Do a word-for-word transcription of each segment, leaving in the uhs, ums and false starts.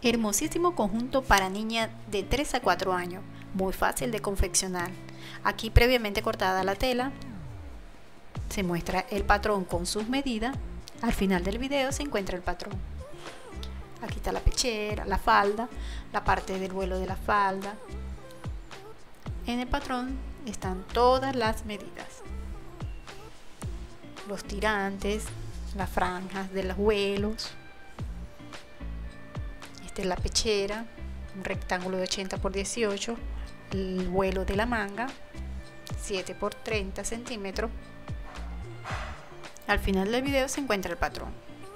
Hermosísimo conjunto para niña de tres a cuatro años, muy fácil de confeccionar. Aquí previamente cortada la tela, se muestra el patrón con sus medidas. Al final del video se encuentra el patrón. Aquí está la pechera, la falda, la parte del vuelo de la falda. En el patrón están todas las medidas, los tirantes, las franjas de los vuelos. Esta es la pechera, un rectángulo de ochenta por dieciocho, el vuelo de la manga siete por treinta centímetros. Al final del video se encuentra el patrón.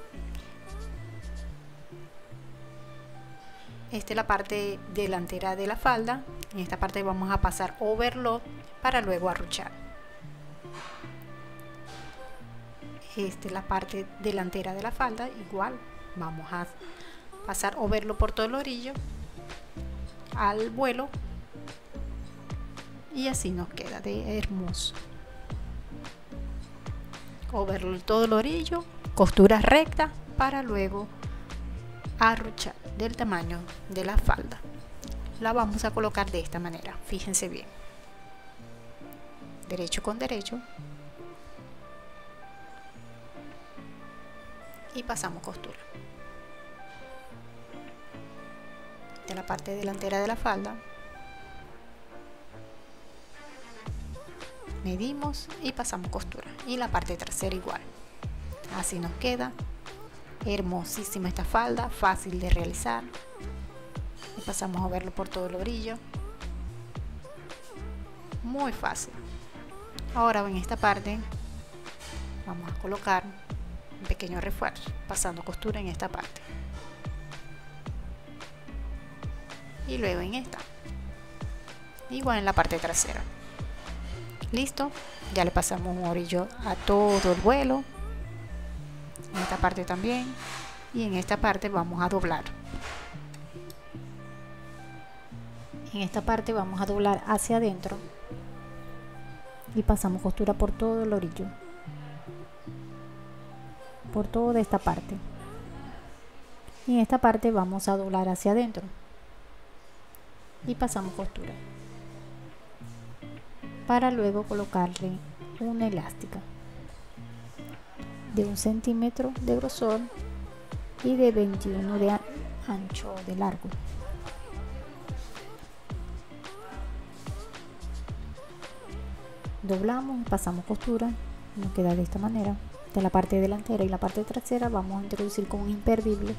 Esta es la parte delantera de la falda. En esta parte vamos a pasar overlock para luego arruchar. Esta es la parte delantera de la falda. Igual vamos a pasar overlock por todo el orillo al vuelo, y así nos queda de hermoso. Overlock todo el orillo, costura recta para luego arruchar del tamaño de la falda. La vamos a colocar de esta manera, fíjense bien, derecho con derecho, y pasamos costura de la parte delantera de la falda. Medimos y pasamos costura, y la parte trasera igual. Así nos queda hermosísima esta falda, fácil de realizar. Y pasamos a verlo por todo el orillo, muy fácil. Ahora en esta parte vamos a colocar un pequeño refuerzo, pasando costura en esta parte, y luego en esta, igual en la parte trasera. Listo, ya le pasamos un orillo a todo el vuelo, en esta parte también, y en esta parte vamos a doblar. En esta parte vamos a doblar hacia adentro y pasamos costura por todo el orillo, por toda esta parte, y en esta parte vamos a doblar hacia adentro y pasamos costura para luego colocarle una elástica de un centímetro de grosor y de veintiuno de ancho de largo. Doblamos y pasamos costura, nos queda de esta manera. De la parte delantera y la parte trasera vamos a introducir con un imperdible.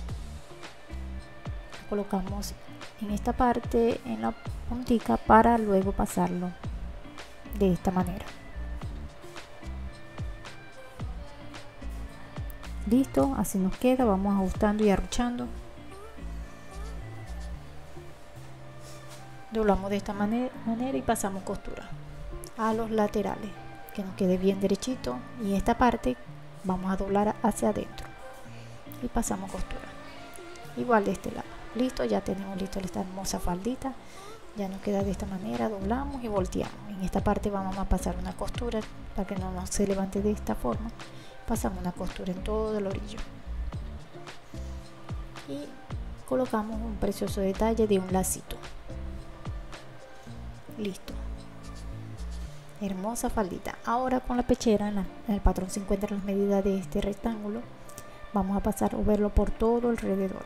Colocamos en esta parte, en la puntica, para luego pasarlo de esta manera. Listo, así nos queda. Vamos ajustando y arruchando. Doblamos de esta manera, manera y pasamos costura a los laterales, que nos quede bien derechito, y esta parte vamos a doblar hacia adentro y pasamos costura igual de este lado. Listo, ya tenemos listo esta hermosa faldita. Ya nos queda de esta manera, doblamos y volteamos. En esta parte vamos a pasar una costura para que no nos se levante de esta forma. Pasamos una costura en todo el orillo y colocamos un precioso detalle de un lacito. Listo, hermosa faldita. Ahora con la pechera, en, la, en el patrón se encuentran las medidas de este rectángulo. Vamos a pasar a verlo por todo alrededor.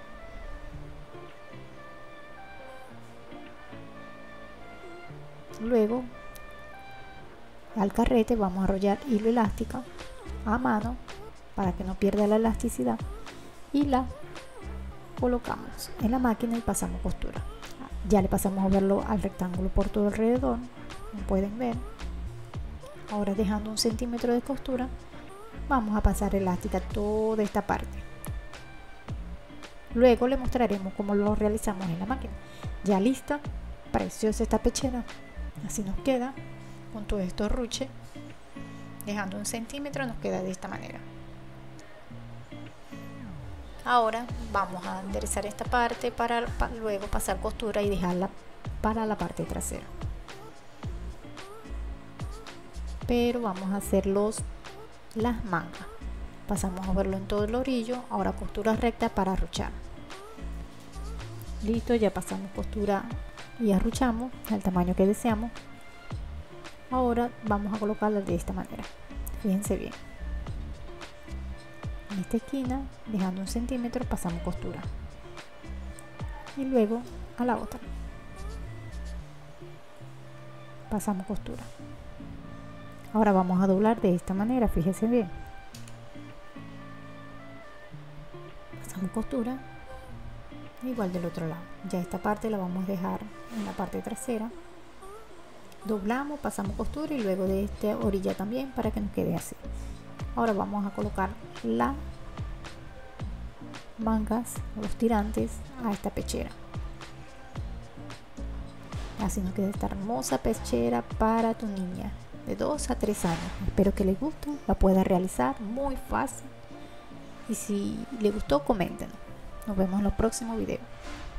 Luego al carrete vamos a arrollar hilo elástico a mano para que no pierda la elasticidad, y la colocamos en la máquina y pasamos costura. Ya le pasamos a verlo al rectángulo por todo alrededor, como pueden ver. Ahora, dejando un centímetro de costura, vamos a pasar elástica toda esta parte. Luego le mostraremos cómo lo realizamos en la máquina. Ya lista, preciosa esta pechera. Así nos queda con todo esto ruche, dejando un centímetro, nos queda de esta manera. Ahora vamos a enderezar esta parte para, para luego pasar costura y dejarla para la parte trasera. Pero vamos a hacer los, las mangas. Pasamos a verlo en todo el orillo. Ahora costura recta para arruchar. Listo, ya pasamos costura y arruchamos al tamaño que deseamos. Ahora vamos a colocarla de esta manera. Fíjense bien. En esta esquina, dejando un centímetro, pasamos costura. Y luego a la otra. Pasamos costura. Ahora vamos a doblar de esta manera, fíjense bien. Pasamos costura. Igual del otro lado. Ya esta parte la vamos a dejar en la parte trasera. Doblamos, pasamos costura y luego de esta orilla también para que nos quede así. Ahora vamos a colocar las mangas, los tirantes a esta pechera. Así nos queda esta hermosa pechera para tu niña de dos a tres años. Espero que les guste, la pueda realizar muy fácil. Y si les gustó, coméntenos. Nos vemos en los próximos videos.